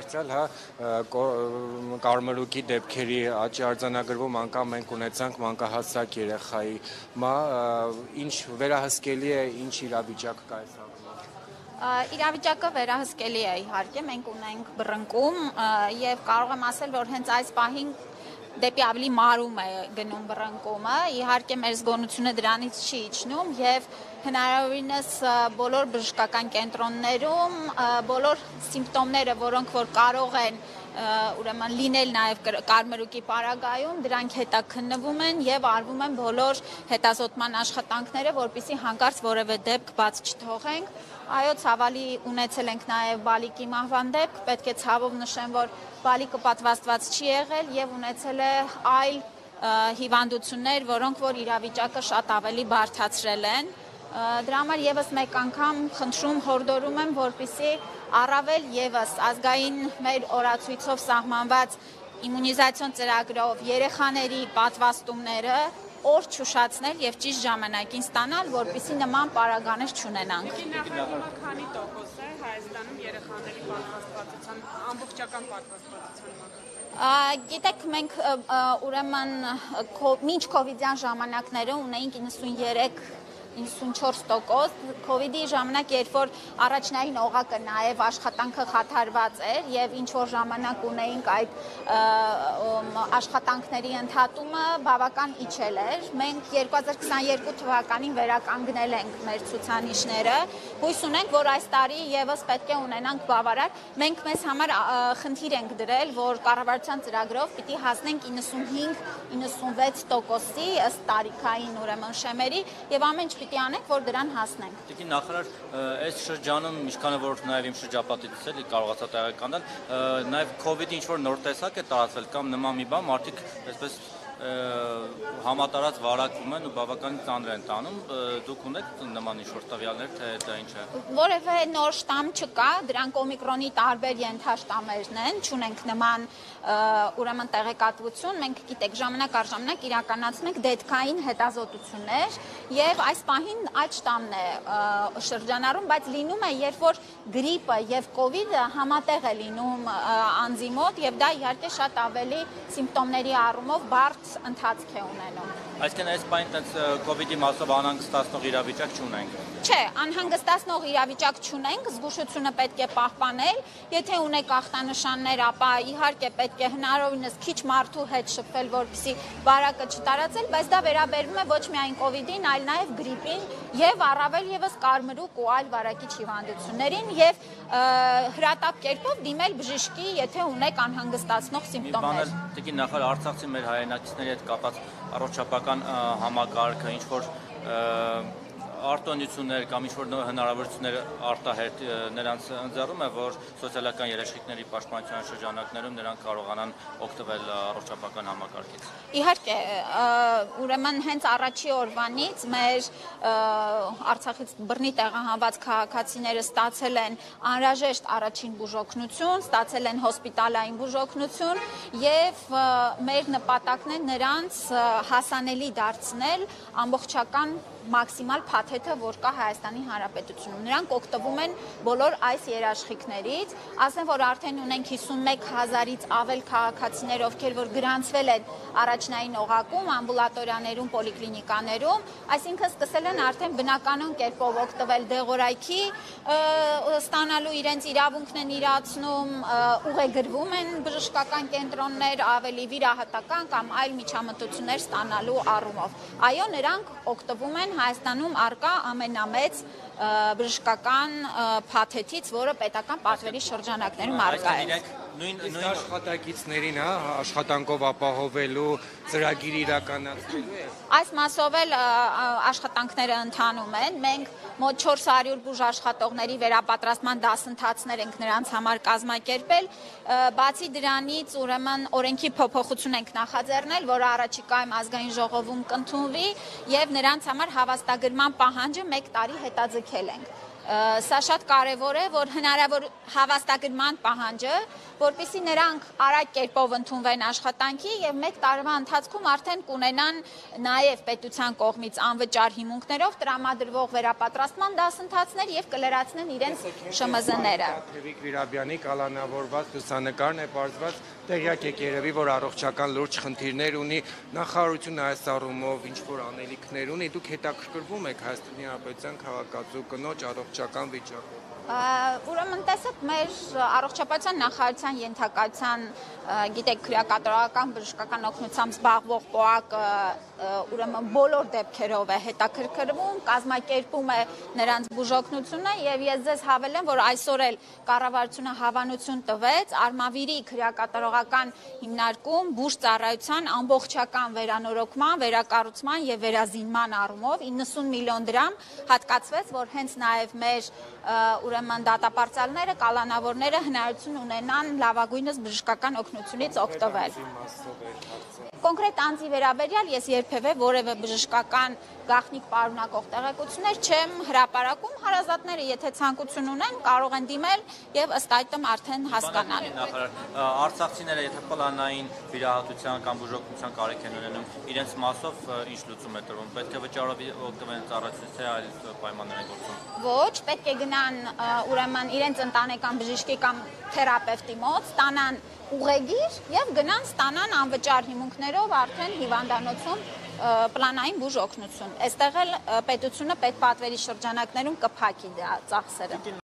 դարձյալ կարմրուկի դեպքերի աճի արձանագրվում անգամ մենք ունեցանք մանկահասակ երեխայի ինչ վերահսկելի է, ինչ իրավիճակ կա այս առումով։ Իրավիճակը վերահսկելի է իհարկե, մենք ունենք բռնկում եւ կարող եմ ասել, որ հենց այս պահին դեպի ավելի մարում է գնում բռնկումը, իհարկե մեր զգոնությունը դրանից չի իջնում եւ հնարավորինս բոլոր բժշկական կենտրոններում բոլոր սիմպտոմները, որոնք որ կարող են ուրեմն լինել նաև կարմրուկի պարագայում, դրանք հետաքննվում են եւ արվում են բոլոր հետազոտման աշխատանքները, որպեսզի հանկարծ որևէ դեպք բաց չթողենք։ Այո, ցավալի ունեցել ենք նաև բալիկի մահվան դեպք, պետք է ցավով նշեմ, որ բալիկը պատվաստված չի եղել եւ ունեցել է այլ հիվանդություններ, որոնք որ իրավիճակը շատ ավելի բարդացրել են։ Դրա համար եւս մեկ անգամ խնդրում հորդորում եմ, որպեսզի առավել եւս ազգային մեր օրացույցով սահմանված իմունիզացիոն ծրագրով երեխաների պատվաստումները օր չուշացնել եւ ճիշտ ժամանակին ստանալ, որպեսզի նման պարագաներ չունենանք։ Քանի տոկոս է Հայաստանում երեխաների պատվաստվածության, ամբողջական պատվաստվածության մակարդակը։ Գիտեք, մենք ուրեմն մինչ կովիդյան ժամանակները ունեինք 93-94%, կովիդի ժամանակ, երբ որ առաջնային օղակը նաև աշխատանքը խաթարված էր եւ ինչ որ ժամանակ ունեինք այդ աշխատանքների ընդհատումը բավական իջել էր։ Մենք 2022 թվականին վերականգնել ենք մեր ցուցանիշները։ Հույս ունենք, որ այս տարի եւս պետք է ունենանք բավարար։ Մենք մեզ համար խնդիր ենք դրել, որ կառավարության ծրագրով պիտի հասնենք 95-96%-ի ըստ տարիքային ուրեմն շեմերի եւ ամեն ինչ պիտի անենք, որ դրան հասնենք։ Տիկին նախարար, այս շրջանում ինչքան որ նաև իմ շրջապատից էլի կարողացա տեղեկանալ, նաև COVID-ի ինչ որ նոր տեսակ է տարածվել կամ նման մի բան, մարդիկ այսպես համատարած վարակվում են ու բավականին ծանր են տանում, դուք ունեք նման ինչ-որ տվյալներ, թե դա ինչ է։ Որևէ նոր շտամ չկա, դրանք օմիկրոնի տարբեր ենթաշտամերն են, չունենք նման ուրեմն տեղեկատվություն, մենք գիտեք ժամանակ առ ժամանակ իրականացնում ենք դետքային հետազոտություններ եւ այս պահին այդ շտամն է շրջանառում, բայց լինում է, երբ որ գրիպը եւ կովիդը համատեղ է լինում անձի մոտ եւ դա իհարկե շատ ավելի սիմպտոմների առումով բարդ ընթացք է ունենում։ Այսինքն այս պահին տենց կովիդի մասով անհանգստացնող իրավիճակ չունենք։ Չէ, անհանգստացնող իրավիճակ չունենք, զգուշությունը պետք է պահպանել, եթե ունեք ախտանշաններ, ապա իհարկե պետք է հնարավորինս քիչ մարդու հետ շփվել, որպեսզի վարակը չտարածել, բայց դա վերաբերվում է ոչ միայն կովիդին, այլ նաև գրիպին եւ առավել եւս կարմրուկ ու այլ վարակիչ հիվանդություններին եւ հրատապ կերպով դիմել բժշկի, եթե ունեք անհանգստացնող սիմպտոմներ։ Տիկին նախարար, արցախցի մեր հայրենակիցների հետ կապած առողջապահական համակարգը ինչ որ արտոնություններ կամ ինչ-որ հնարավորություններ արտահայտ նրանց ընձեռում է, որ սոցիալական երաշխիքների պաշտպանության շրջանակներում նրանք կարողանան օգտվել առողջապահական համակարգից։ Իհարկե, ուրեմն հենց առաջի օրվանից մեր Արցախից բռնի տեղահանված քաղաքացիները ստացել են անհրաժեշտ առաջին բուժօգնություն, ստացել են հոսպիտալային բուժօգնություն եւ մեր նպատակն է նրանց հասանելի դարձնել ամբողջական մաքսիմալ փաթեթը, որ կա Հայաստանի Հանրապետությունում։ Նրանք օգտվում են բոլոր այս երաշխիքներից, ասեմ, որ արդեն ունենք 51,000-ից ավել քաղաքացիներ, ովքեր որ գրանցվել են առաջնային օղակում, ամբուլատորիաներում, պոլիկլինիկաներում, այսինքն սկսել են արդեն բնականon կերպով օգտվել դեղորայքի, ստանալու իրենց իրավունքն են իրացնում, ուղեգրվում են բժշկական կենտրոններ, ավելի վիրահատական կամ այլ միջամտություններ ստանալու առումով։ Այո, նրանք օգտվում են Հայաստանում արկա ամենամեծ բժշկական փաթեթից, որը պետական պատվերի շրջանակներում արկա է։ Նույն աշխատակիցներին, աշխատանքով ապահովելու ծրագիր իրականացնելու է։ Այս մասով էլ աշխատանքները ընթանում են։ Մենք մոտ 400 բուժաշխատողների վերապատրաստման դասընթացներ ենք նրանց համար կազմակերպել։ Բացի դրանից, ուրեմն օրենքի փոփոխություն ենք նախաձեռնել, որը առաջիկայում ազգային ժողովում կընդունվի եւ նրանց համար հավաստագրման պահանջը 1 տարի հետաձգել ենք։ Սա շատ կարևոր է, որ հնարավոր հավաստագրման պահանջը, որպեսզի նրանք արագ կերպով ընդունվեն աշխատանքի եւ 1 տարվա ընթացքում արդեն կունենան նաեւ պետության կողմից անվճար հիմունքներով տրամադրվող վերապատրաստման դասընթացներ եւ կլրացնեն իրենց ՇՄԶ-ները։ Թևիկ Վիրաբյանի կալանավորված լուսանկարն է բարձված, տեղյակ եք երևի, որ առողջական լուրջ խնդիրներ ունի, նախարարությունը այս առումով ինչ որ անելիքներ ունի, դուք հետաքրքրվում եք Հայաստանի Հանրապետության քաղաքացու կնոջ առողջական վիճակով։ Ուրեմն տեսեք, մեր առողջապահության նախարարության ենթակայության, գիտեք, քրեակատարողական բժշկական օգնությամբ զբաղվող ՊՕԱԿ-ը ուրեմն բոլոր դեպքերով է հետաքրքրվում, կազմակերպում է նրանց բուժօգնությունը եւ ես ձեզ հավելեմ, որ այսօր էլ կառավարությունը հավանություն տվեց Արմավիրի քրեակատարողական հիմնարկում բուժծառայության ամբողջական վերանորոգման, վերակառուցման եւ վերազինման առումով 90 միլիոն դրամ հատկացվեց, որ հենց նաեւ մեր ուրեմն դատապարտյալները, կալանավորները հնարավորություն ունենան լավագույնս բժշկական օգնությունից օգտվել։ Կոնկրետ անձի վերաբերյալ ես երբևէ որևէ բժշկական գաղտնիք պարունակող տեղեկություններ չեմ հրապարակում, հարազատները եթե ցանկություն ունեն կարող են դիմել եւ ըստ այդմ արդեն հասկանալ։ Արցախցիները եթե պլանային վիրահատության կամ բուժօգնության կարիք են ունենում, իրենց մասով ինչ լուծում է տրվում, պետք է վճարով օգտվեն ծառայությունից, թե այլ պայմաններ են գործում։ Ոչ, պետք է գնան ուրեմն իրենց ընտանեկան բժշկի կամ թերապևտի մոտ, ստանան ուղեգիր եւ գնան ստանան անվճար հիմունքներով արդեն հիվանդանոցում պլանային բուժօգնություն։ Այստեղ էլ պետությունը պետպատվերի շրջանակներում կփակի դրա ծախսերը։